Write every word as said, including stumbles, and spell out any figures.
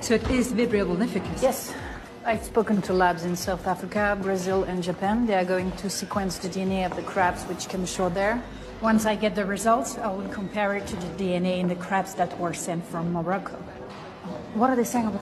So it is vibrio volnificus? Yes. I've spoken to labs in South Africa, Brazil, and Japan. They are going to sequence the D N A of the crabs which came ashore there. Once I get the results, I will compare it to the D N A in the crabs that were sent from Morocco. What are they saying about